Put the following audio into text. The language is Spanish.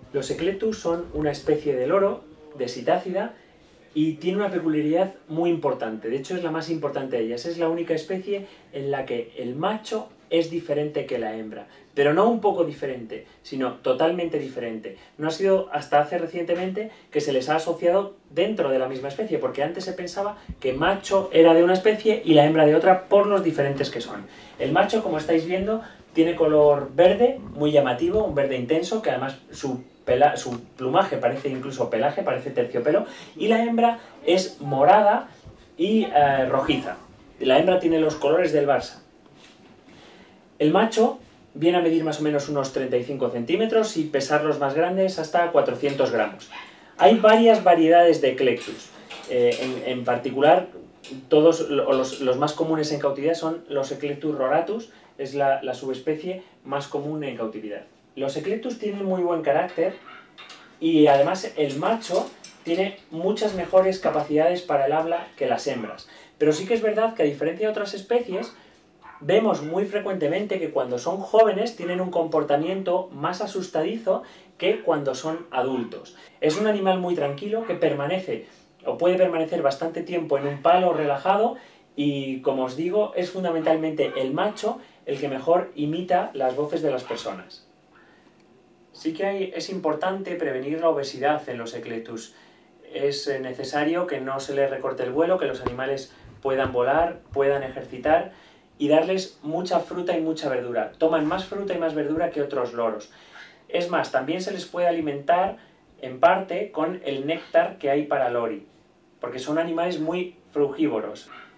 Los Eclectus son una especie de loro, de Psittacida, y tiene una peculiaridad muy importante. De hecho, es la más importante de ellas. Es la única especie en la que el macho es diferente que la hembra. Pero no un poco diferente, sino totalmente diferente. No ha sido hasta hace recientemente que se les ha asociado dentro de la misma especie, porque antes se pensaba que macho era de una especie y la hembra de otra por los diferentes que son. El macho, como estáis viendo, tiene color verde, muy llamativo, un verde intenso, que además su plumaje parece incluso pelaje, parece terciopelo, y la hembra es morada y rojiza. La hembra tiene los colores del Barça. El macho viene a medir más o menos unos 35 centímetros y pesar los más grandes hasta 400 gramos. Hay varias variedades de Eclectus. En particular, todos los más comunes en cautividad son los Eclectus roratus, es la subespecie más común en cautividad. Los Eclectus tienen muy buen carácter y además el macho tiene muchas mejores capacidades para el habla que las hembras. Pero sí que es verdad que, a diferencia de otras especies, vemos muy frecuentemente que cuando son jóvenes tienen un comportamiento más asustadizo que cuando son adultos. Es un animal muy tranquilo que permanece o puede permanecer bastante tiempo en un palo relajado y, como os digo, es fundamentalmente el macho el que mejor imita las voces de las personas. Sí que es importante prevenir la obesidad en los Eclectus. Es necesario que no se les recorte el vuelo, que los animales puedan volar, puedan ejercitar y darles mucha fruta y mucha verdura. Toman más fruta y más verdura que otros loros. Es más, también se les puede alimentar en parte con el néctar que hay para lori, porque son animales muy frugívoros.